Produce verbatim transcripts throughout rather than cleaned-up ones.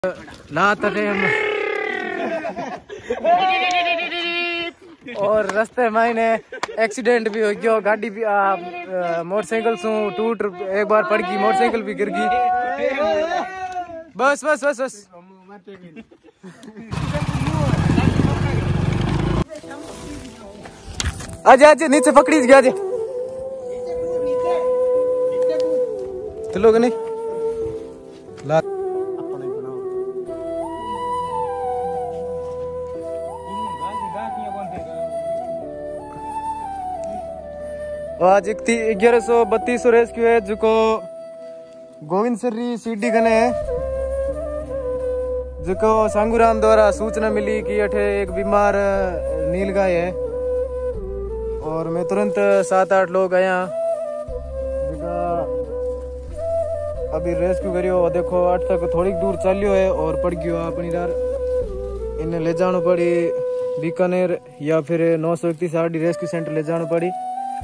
ना तके और रास्ते मायने एक्सीडेंट भी हो गयो, गाड़ी भी मोटरसाइकिल सु टूट एक बार पड़ गई, मोटरसाइकिल भी गिर गई। बस बस बस बस आजे आजे नीचे पकड़ी गया आजे चलोगे नहीं ला आज ग्यारह सौ बत्तीस रेस्क्यू है जो गोविंद सरी सीडी कने है, जो सांगुराम द्वारा सूचना मिली कि अठे एक बीमार नीलगाय है और मैं तुरंत सात आठ लोग आया अभी रेस्क्यू करियो। देखो अठ तक थोड़ी दूर चलियो है और पड़ गयो अपनी यार, इन्हें ले जाना पड़ी बीकानेर या फिर नौ सौ इकतीस आर डी रेस्क्यू सेंटर ले जाना पड़ी।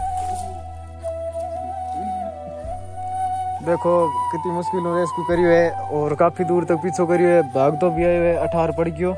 देखो कितनी मुश्किल रेस्क्यू करियो है और काफी दूर तक पीछे करियो है, भाग तो भी आए हुए अठार पड़ गयो।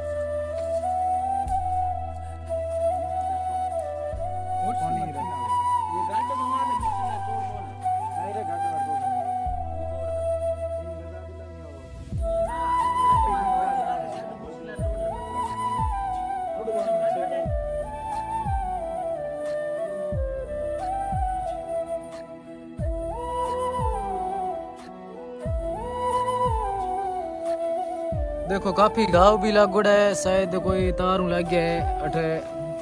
देखो काफी घाव भी लागोड़ा है, शायद कोई तार लग गया है अठे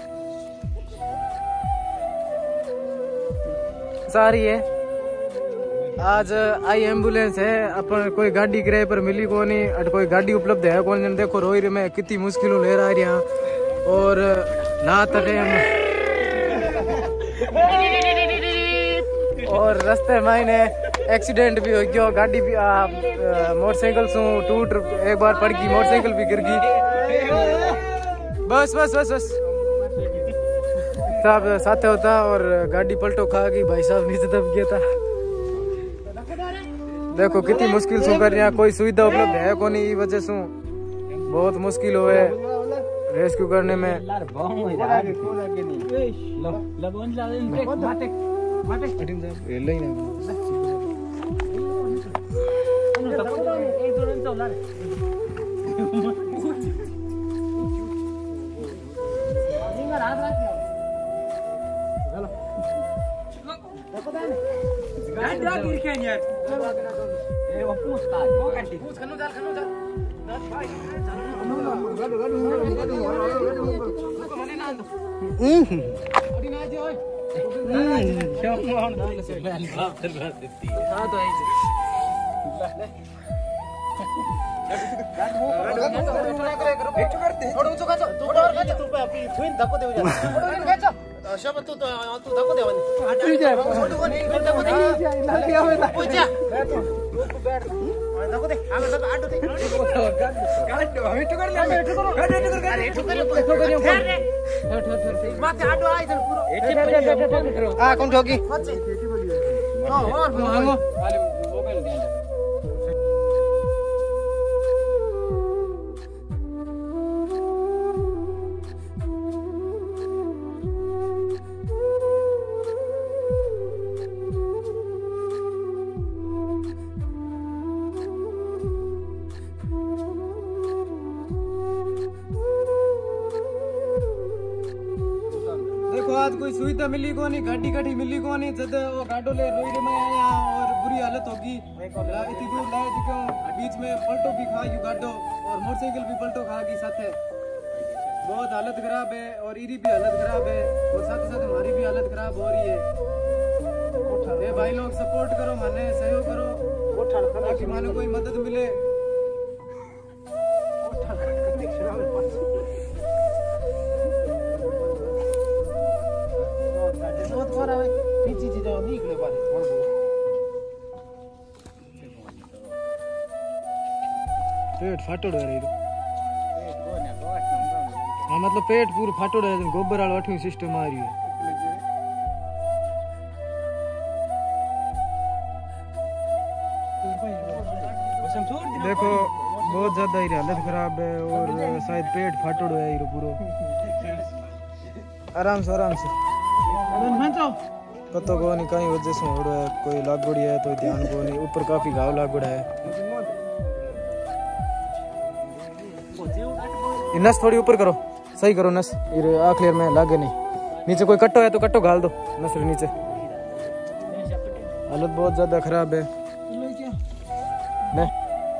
सारी है। आज आई एम्बुलेंस है, अपन कोई गाड़ी किराए पर मिली को नहीं, अट कोई गाड़ी उपलब्ध है कौन। देखो रोई में कितनी मुश्किलों ले रहा है और ना तके और रास्ते मायने एक्सीडेंट भी हो गयो, गाड़ी भी मोटरसाइकिल सु टूट एक बार पड़ गई, मोटरसाइकिल भी गिर गई। बस बस बस बस साहब साथे होता और गाड़ी पलटो खा गई, भाई साहब नीचे दब गया था। देखो कितनी मुश्किल सु कर रहा, कोई सुविधा उपलब्ध है को नहीं, वजह से बहुत मुश्किल हुए रेस्क्यू करने में। कौन ठोकी आज कोई सुविधा मिली को नहीं, गाड़ी गाड़ी मिली को नहीं, जब वो गाडो ले रोई में आया और बुरी हालत होगी। इतनी दूर लाए क्यों बीच में पलटो भी खा यू गाडो और मोटरसाइकिल भी पलटो खा गई साथे, बहुत हालत खराब है और इरी भी हालत खराब है और साथ साथ हमारी भी हालत खराब हो रही है। ये भाई लोग सपोर्ट करो, माने सहयोग करो ताकि माने कोई मदद मिले। पेट फाटोड़ो है हाँ, मतलब पेट पूरा फाटोड़ो है, गोबर वाला अठवी सिस्टम आ रही है। देखो बहुत बहुत ज्यादा ही हालत खराब है और शायद पेट फाटड़ है ये पूरो। आराम से आराम से पता को नहीं कहीं वजह से हो रहा है, कोई लागोड़ी है तो ध्यान को नहीं, ऊपर काफी घाव लागोड़ा है। नस थोड़ी ऊपर करो, सही करो नस, आखिर में लागे नहीं। नीचे कोई कट्टो है तो कट्टो घाल दो नस के नीचे। हालत बहुत ज्यादा खराब है। नहीं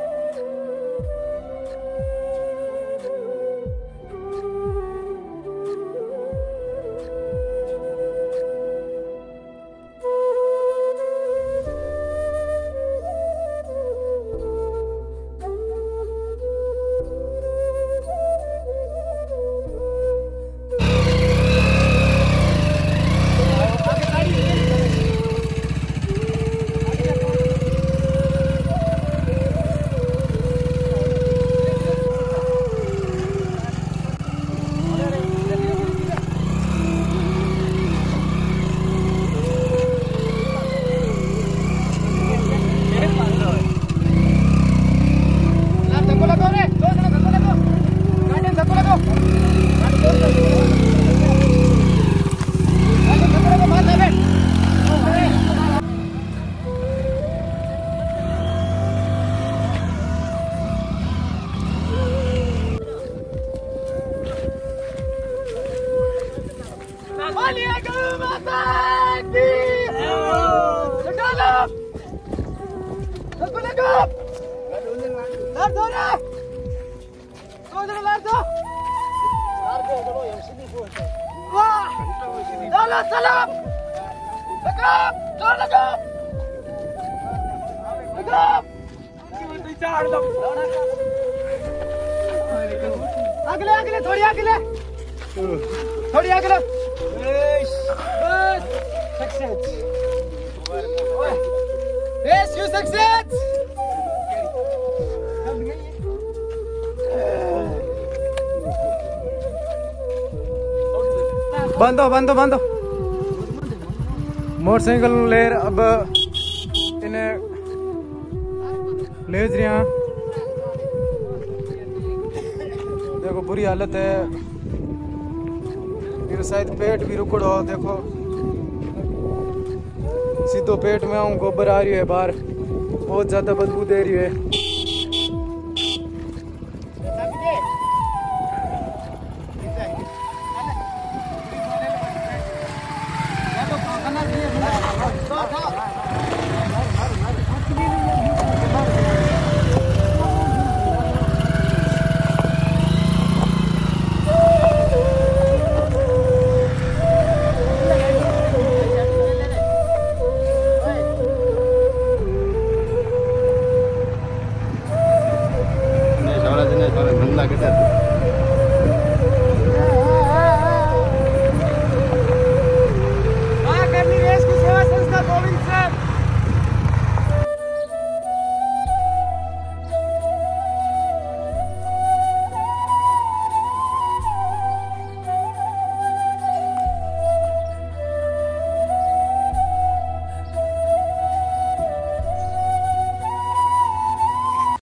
अगले अगले थोड़ी अगले थोड़ी अगले सक्सेस यस यू सक्सेस बंदो बंदो बंदो मोटरसाइकिल ले अब इन्हें ले रहे हैं। देखो बुरी हालत है, फिर शायद पेट भी रुकड़ हो। देखो सीधो पेट में आऊँ, गोबर आ रही है बाहर, बहुत ज्यादा बदबू दे रही है।